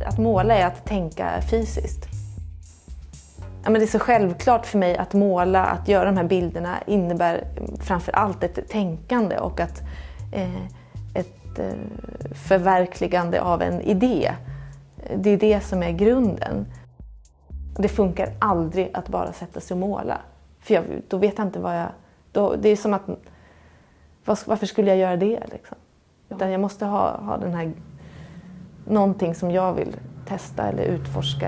Att måla är att tänka fysiskt. Ja, men det är så självklart för mig att måla, att göra de här bilderna innebär framför allt ett tänkande och ett förverkligande av en idé. Det är det som är grunden. Det funkar aldrig att bara sätta sig och måla. För då vet jag inte vad jag... det är som att... Varför skulle jag göra det? Liksom? Utan jag måste ha den här... Någonting som jag vill testa eller utforska.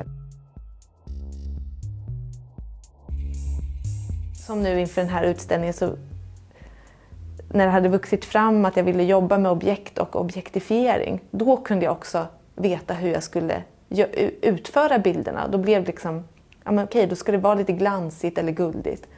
Som nu inför den här utställningen så... När det hade vuxit fram att jag ville jobba med objekt och objektifiering. Då kunde jag också veta hur jag skulle utföra bilderna. Då blev det liksom... Ja, men okej, då ska det vara lite glansigt eller guldigt.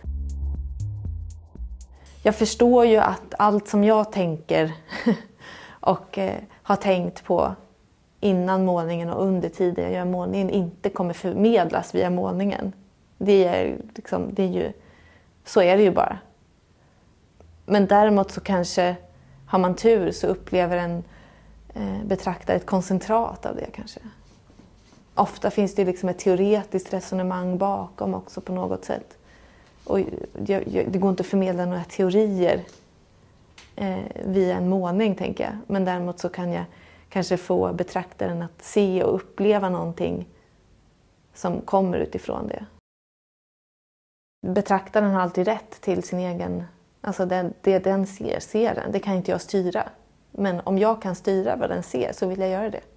Jag förstår ju att allt som jag tänker och har tänkt på innan målningen och under tiden jag gör målningen inte kommer förmedlas via målningen. Det är ju, så är det ju bara. Men däremot så kanske, har man tur så upplever en betraktare ett koncentrat av det kanske. Ofta finns det liksom ett teoretiskt resonemang bakom också på något sätt. Och det går inte att förmedla några teorier via en målning, tänker jag. Men däremot så kan jag kanske få betraktaren att se och uppleva någonting som kommer utifrån det. Betraktaren har alltid rätt till sin egen... Alltså det den ser den. Det kan inte jag styra. Men om jag kan styra vad den ser så vill jag göra det.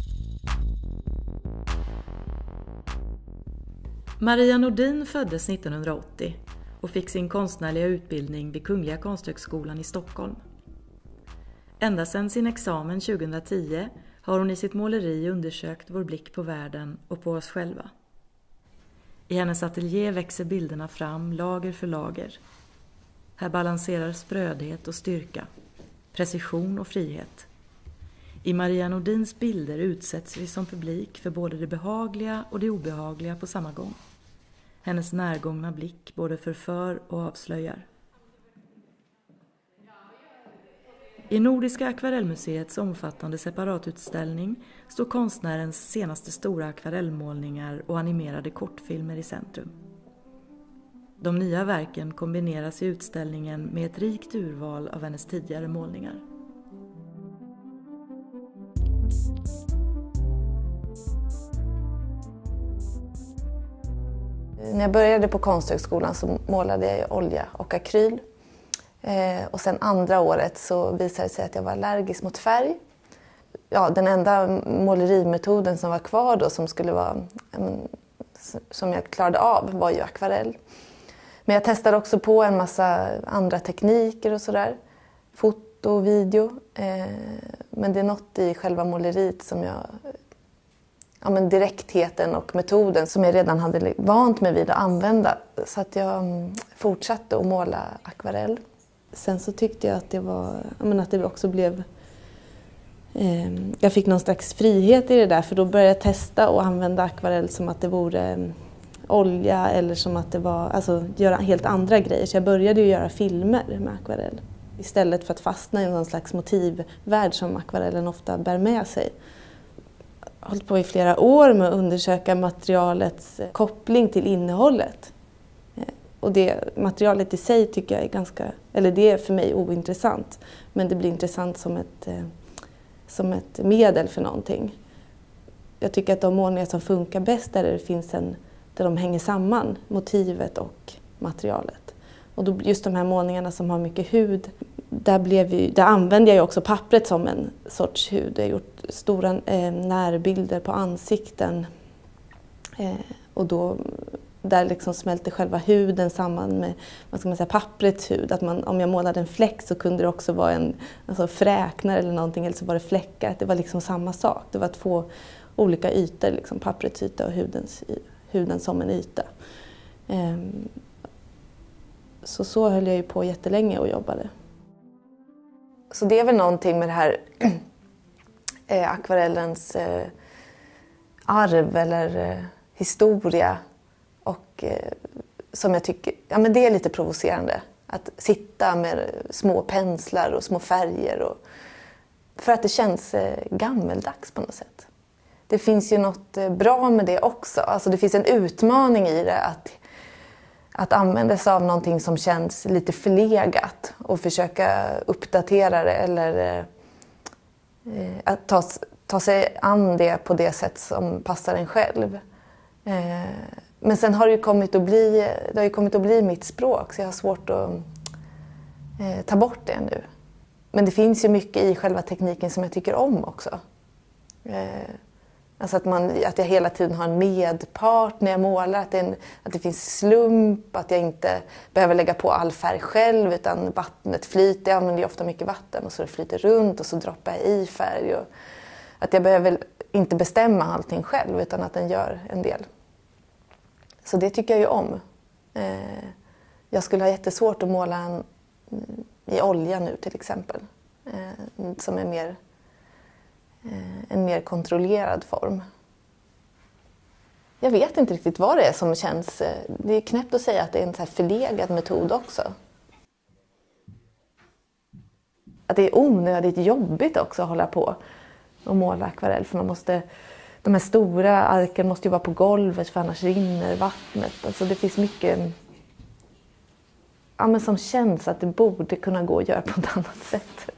Maria Nordin föddes 1980 och fick sin konstnärliga utbildning vid Kungliga Konsthögskolan i Stockholm. Ända sedan sin examen 2010 har hon i sitt måleri undersökt vår blick på världen och på oss själva. I hennes ateljé växer bilderna fram lager för lager. Här balanserar sprödhet och styrka, precision och frihet. I Maria Nordins bilder utsätts vi som publik för både det behagliga och det obehagliga på samma gång. Hennes närgångna blick både förför och avslöjar. I Nordiska akvarellmuseets omfattande separatutställning står konstnärens senaste stora akvarellmålningar och animerade kortfilmer i centrum. De nya verken kombineras i utställningen med ett rikt urval av hennes tidigare målningar. När jag började på Konsthögskolan så målade jag olja och akryl. Och sen andra året så visade det sig att jag var allergisk mot färg. Ja, den enda målerimetoden som var kvar då som skulle vara, som jag klarade av var ju akvarell. Men jag testade också på en massa andra tekniker och sådär. Foto och video. Men det är något i själva måleriet som jag... Ja, men direktheten och metoden som jag redan hade vant mig vid att använda. Så att jag fortsatte att måla akvarell. Sen så tyckte jag att det var... att det också blev... jag fick någon slags frihet i det där. För då började jag testa och använda akvarell som att det vore... olja eller som att det var, alltså göra helt andra grejer. Så jag började ju göra filmer med akvarell. Istället för att fastna i någon slags motivvärld som akvarellen ofta bär med sig. Jag har hållit på i flera år med att undersöka materialets koppling till innehållet. Och det materialet i sig tycker jag är ganska, eller det är för mig ointressant. Men det blir intressant som ett medel för någonting. Jag tycker att de målningar som funkar bäst där det finns där de hänger samman, motivet och materialet. Och då, just de här målningarna som har mycket hud, där använder jag ju också pappret som en sorts hud. Jag har gjort stora närbilder på ansikten. Och då, där liksom smälter själva huden samman med papprets hud. Att om jag målade en fläck så kunde det också vara en fräknar eller någonting, eller så var det fläckar. Det var liksom samma sak. Det var två olika ytor, liksom papprets yta och huden som en yta. Så höll jag ju på jättelänge och jobbade. Så det är väl någonting med det här akvarellens arv eller historia. Och som jag tycker, ja men det är lite provocerande. Att sitta med små penslar och små färger. För att det känns gammeldags på något sätt. det finns ju något bra med det också. Alltså det finns en utmaning i det att använda sig av någonting som känns lite förlegat och försöka uppdatera det eller att ta sig an det på det sätt som passar en själv. Men sen har det ju kommit att bli mitt språk, så jag har svårt att ta bort det nu. Men det finns ju mycket i själva tekniken som jag tycker om också. Alltså att jag hela tiden har en medpart när jag målar, att det finns slump, att jag inte behöver lägga på all färg själv utan vattnet flyter. Jag använder ju ofta mycket vatten och så det flyter runt och så droppar jag i färg. Och att jag behöver inte bestämma allting själv utan att den gör en del. Så det tycker jag ju om. Jag skulle ha jättesvårt att måla i olja nu till exempel. Som är en mer kontrollerad form. Jag vet inte riktigt vad det är som känns. Det är knäppt att säga att det är en så här förlegad metod också. Att det är onödigt jobbigt också att hålla på och måla akvarell. För de här stora arken måste ju vara på golvet för annars rinner vattnet. Alltså det finns mycket men som känns att det borde kunna gå att göra på ett annat sätt.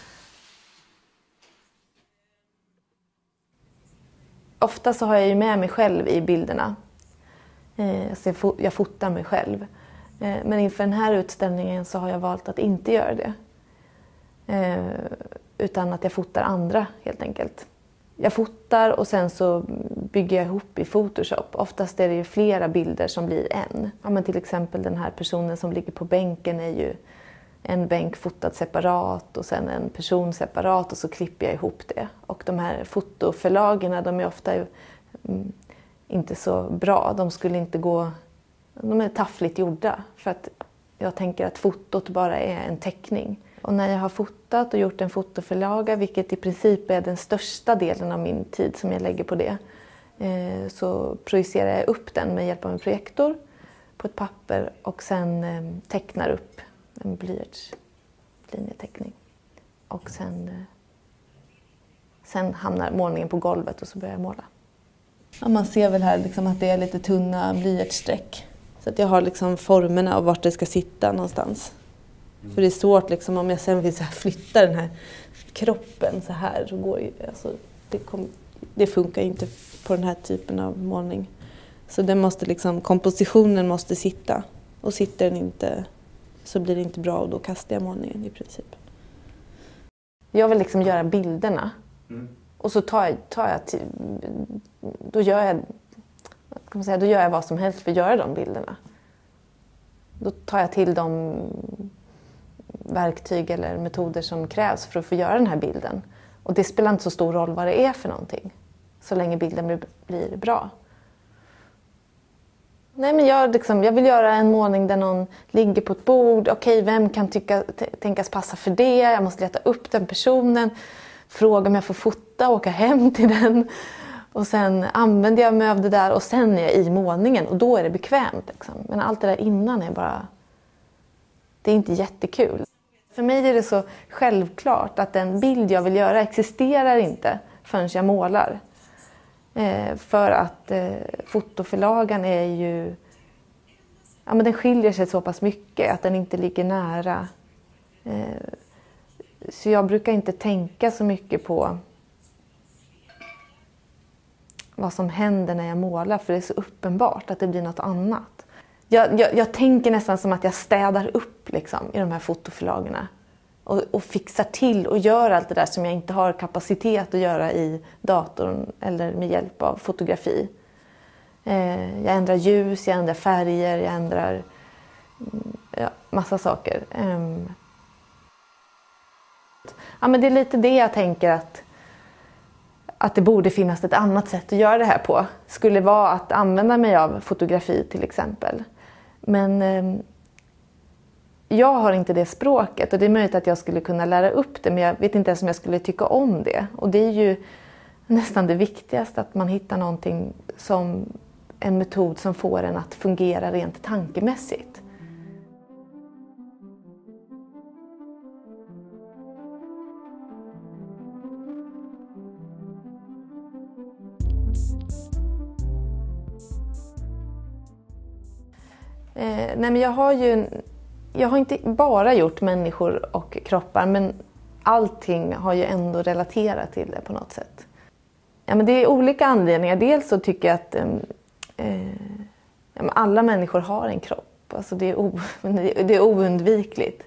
Ofta så har jag ju med mig själv i bilderna. Så jag fotar mig själv. Men inför den här utställningen så har jag valt att inte göra det. Utan att jag fotar andra helt enkelt. Jag fotar och sen så bygger jag ihop i Photoshop. Oftast är det ju flera bilder som blir en. Ja, men till exempel den här personen som ligger på bänken är ju en bänk fotad separat och sen en person separat och så klipper jag ihop det. Och de här fotoförlagen, de är ofta inte så bra. De är taffligt gjorda för att jag tänker att fotot bara är en teckning. Och när jag har fotat och gjort en fotoförlaga, vilket i princip är den största delen av min tid som jag lägger på det, så projicerar jag upp den med hjälp av en projektor på ett papper och sen tecknar upp en blyertslinjeteckning. Och sen hamnar målningen på golvet och så börjar jag måla. Ja, man ser väl här liksom att det är lite tunna blyertssträck. Så att jag har liksom formerna av vart det ska sitta någonstans. För det är svårt liksom, om jag sen vill så här flytta den här kroppen så här. Så går ju, alltså, det funkar inte på den här typen av målning. Så det måste liksom, kompositionen måste sitta. Och sitter den inte så blir det inte bra och då kastar jag målningen i princip. Jag vill liksom göra bilderna. Och så då gör jag vad som helst för att göra de bilderna. Då tar jag till de verktyg eller metoder som krävs för att få göra den här bilden. Och det spelar inte så stor roll vad det är för någonting. Så länge bilden blir bra. Nej, men jag vill göra en målning där någon ligger på ett bord. Okej, vem kan tänkas passa för det? Jag måste leta upp den personen. Fråga om jag får fota och åka hem till den. Och sen använder jag mig av det där och sen är jag i målningen. Och då är det bekvämt. Liksom. Men allt det där innan är bara... Det är inte jättekul. För mig är det så självklart att den bild jag vill göra existerar inte förrän jag målar. För att fotoförlagan är ju... Ja, men den skiljer sig så pass mycket att den inte ligger nära. Så jag brukar inte tänka så mycket på vad som händer när jag målar. För det är så uppenbart att det blir något annat. Jag tänker nästan som att jag städar upp liksom, i de här fotoförlagerna. Och fixar till och gör allt det där som jag inte har kapacitet att göra i datorn eller med hjälp av fotografi. Jag ändrar ljus, jag ändrar färger, jag ändrar massa saker. Ja, men det är lite det jag tänker att det borde finnas ett annat sätt att göra det här på. Skulle vara att använda mig av fotografi till exempel. Men jag har inte det språket och det är möjligt att jag skulle kunna lära upp det, men jag vet inte ens om jag skulle tycka om det. Och det är ju nästan det viktigaste, att man hittar någonting som en metod som får en att fungera rent tankemässigt. Nej, men jag har inte bara gjort människor och kroppar, men allting har ju ändå relaterat till det på något sätt. Ja, men det är olika anledningar. Dels så tycker jag att alla människor har en kropp. Alltså det är oundvikligt.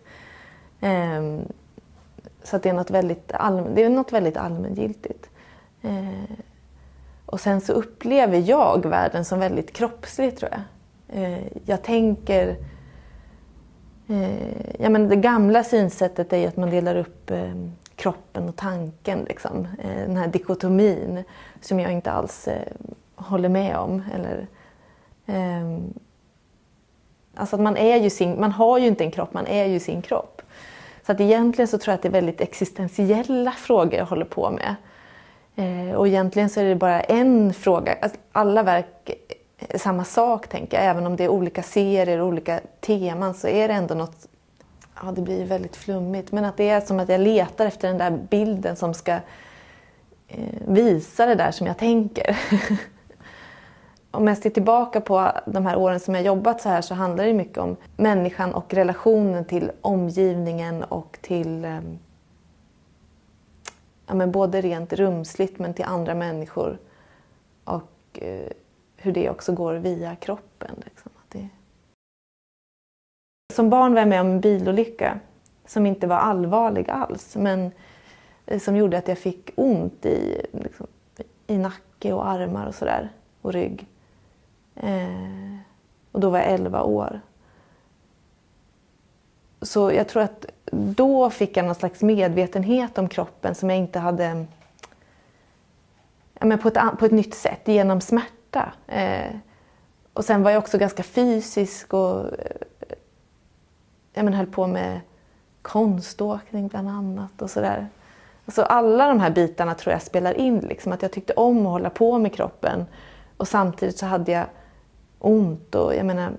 Så att det är något väldigt allmängiltigt. Och sen så upplever jag världen som väldigt kroppslig, tror jag. Jag tänker... det gamla synsättet är ju att man delar upp kroppen och tanken. Liksom. Den här dikotomin som jag inte alls håller med om. Alltså att man har ju inte en kropp, man är ju sin kropp. Så att egentligen så tror jag att det är väldigt existentiella frågor jag håller på med. Och egentligen så är det bara en fråga. Alltså alla verk är samma sak, tänker jag. Även om det är olika serier och olika teman så är det ändå något... Ja, det blir väldigt flummigt. Men att det är som att jag letar efter den där bilden som ska visa det där som jag tänker. Om jag ser tillbaka på de här åren som jag jobbat så här, så handlar det mycket om människan och relationen till omgivningen och till både rent rumsligt men till andra människor. Och hur det också går via kroppen. Liksom. Som barn var jag med om en bilolycka som inte var allvarlig alls, men som gjorde att jag fick ont i nacke och armar och sådär, och rygg. Och då var jag 11 år. Så jag tror att då fick jag någon slags medvetenhet om kroppen som jag inte hade på ett nytt sätt, genom smärta. Och sen var jag också ganska fysisk och höll på med konståkning bland annat och sådär. Alltså alla de här bitarna tror jag spelar in, liksom, att jag tyckte om att hålla på med kroppen. Och samtidigt så hade jag ont och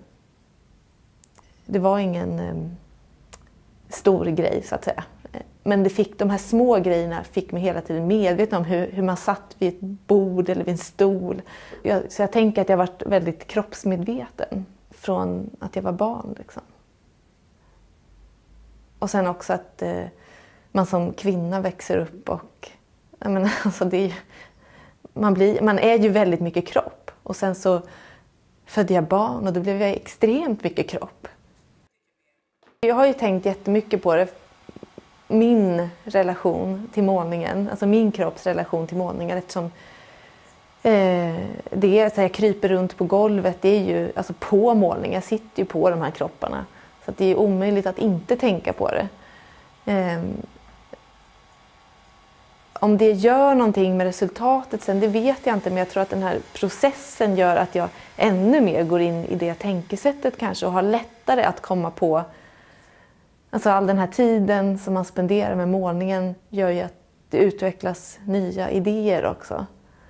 det var ingen stor grej så att säga. Men de här små grejerna fick mig hela tiden medveten om hur man satt vid ett bord eller vid en stol. Så jag tänker att jag varit väldigt kroppsmedveten från att jag var barn. Liksom. Och sen också att man som kvinna växer upp och man är ju väldigt mycket kropp. Och sen så födde jag barn och då blev jag extremt mycket kropp. Jag har ju tänkt jättemycket på det. Min relation till målningen, alltså min kropps relation till målningen, eftersom det är så jag kryper runt på golvet, det är ju alltså på målning, jag sitter ju på de här kropparna. Så att det är omöjligt att inte tänka på det. Om det gör någonting med resultatet sen, det vet jag inte. Men jag tror att den här processen gör att jag ännu mer går in i det tänkesättet kanske. Och har lättare att komma på... Alltså all den här tiden som man spenderar med målningen gör ju att det utvecklas nya idéer också.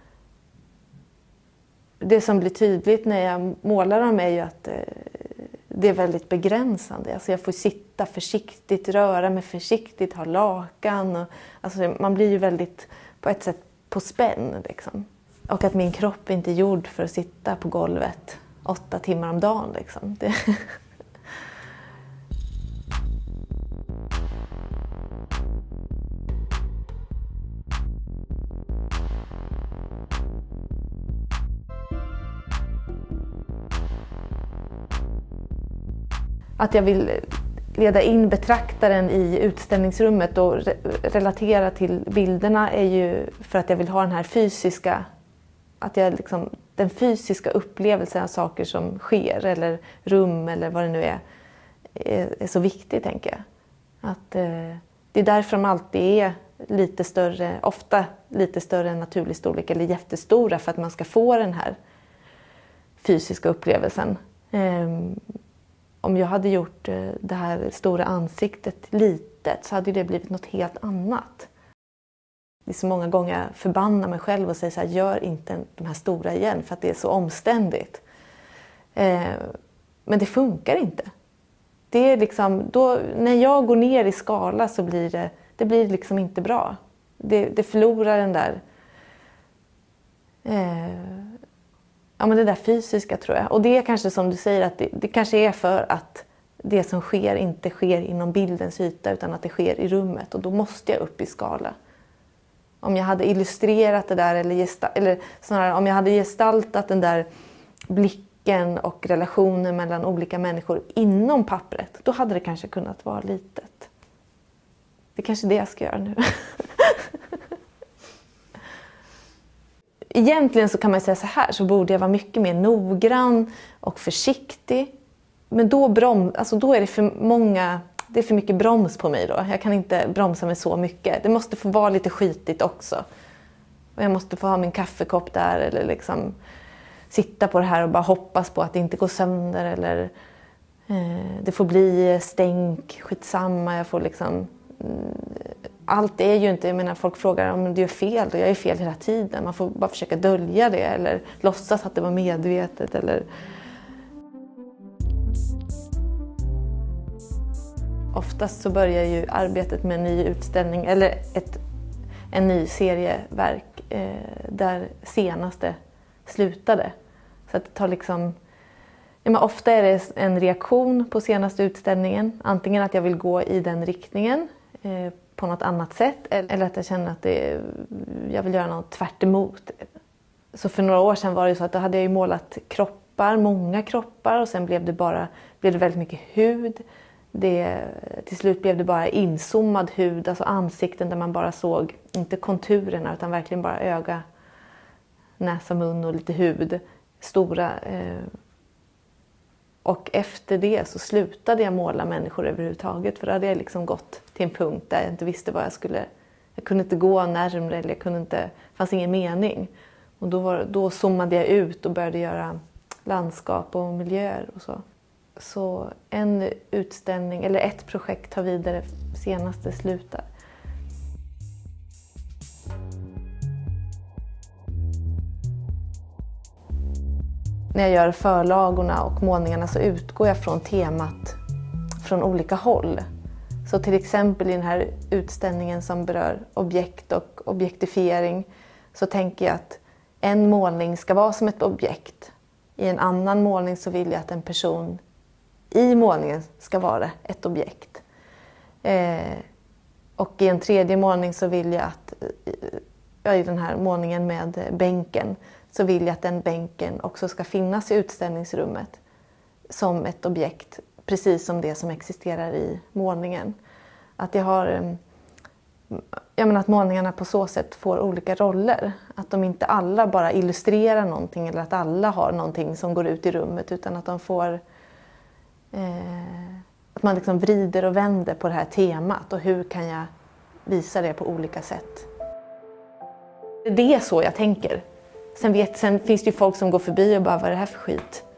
Det som blir tydligt när jag målar dem är ju att det är väldigt begränsande. Alltså jag får sitta försiktigt, röra mig försiktigt, ha lakan. Och, alltså man blir ju väldigt på ett sätt på spänn. Liksom. Och att min kropp inte är gjord för att sitta på golvet 8 timmar om dagen. Liksom. Att jag vill leda in betraktaren i utställningsrummet och relatera till bilderna är ju för att jag vill ha den här fysiska, att jag liksom, den fysiska upplevelsen av saker som sker eller rum eller vad det nu är så viktigt, tänker jag. Att det är därför de alltid är lite större, ofta lite större än naturlig storlek eller jättestora, för att man ska få den här fysiska upplevelsen. Om jag hade gjort det här stora ansiktet litet så hade det blivit något helt annat. Det är så många gånger jag förbannar mig själv och säger så här: gör inte de här stora igen för att det är så omständigt. Men det funkar inte. Det är liksom, när jag går ner i skala så blir det blir liksom inte bra. Det förlorar den där Ja, men det där fysiska tror jag. Och det är kanske som du säger att det kanske är för att det som sker inte sker inom bildens yta utan att det sker i rummet. Och då måste jag upp i skala. Om jag hade illustrerat det där eller snarare om jag hade gestaltat den där blicken och relationen mellan olika människor inom pappret, då hade det kanske kunnat vara litet. Det är kanske det jag ska göra nu. Egentligen så kan man säga så här, så borde jag vara mycket mer noggrann och försiktig. Men då är det för mycket broms på mig då. Jag kan inte bromsa mig så mycket. Det måste få vara lite skitigt också. Och jag måste få ha min kaffekopp där eller liksom sitta på det här och bara hoppas på att det inte går sönder eller det får bli stänk, skitsamma. Jag får liksom allt är ju inte, jag menar folk frågar om du gör fel och jag är fel hela tiden. Man får bara försöka dölja det eller låtsas att det var medvetet eller oftast så börjar ju arbetet med en ny utställning eller en ny serieverk där senaste slutade. Så att det tar liksom, ofta är det en reaktion på senaste utställningen. Antingen att jag vill gå i den riktningen på något annat sätt eller att jag känner att jag vill göra något tvärt emot. Så för några år sedan var det så att då hade jag ju målat kroppar, många kroppar och sen blev det väldigt mycket hud. Till slut blev det bara inzoomad hud, alltså ansikten där man bara såg, inte konturerna utan verkligen bara öga, näsa, mun och lite hud, stora. Och efter det så slutade jag måla människor överhuvudtaget för då hade jag liksom gått till en punkt där jag inte visste vad jag kunde inte gå närmare eller det fanns ingen mening. Och då zoomade jag ut och började göra landskap och miljöer och så. Så en utställning eller ett projekt tar vidare, senaste slutar. När jag gör förlagorna och målningarna så utgår jag från temat från olika håll. Så till exempel i den här utställningen som berör objekt och objektifiering så tänker jag att en målning ska vara som ett objekt. I en annan målning så vill jag att en person i målningen ska vara ett objekt. Och i en tredje målning så vill jag att, i den här målningen med bänken, så vill jag att den bänken också ska finnas i utställningsrummet som ett objekt, precis som det som existerar i målningen. Att att målningarna på så sätt får olika roller. Att de inte alla bara illustrerar någonting eller att alla har någonting som går ut i rummet utan att de får att man liksom vrider och vänder på det här temat och hur kan jag visa det på olika sätt. Det är så jag tänker. Sen finns det ju folk som går förbi och bara, vad är det här för skit?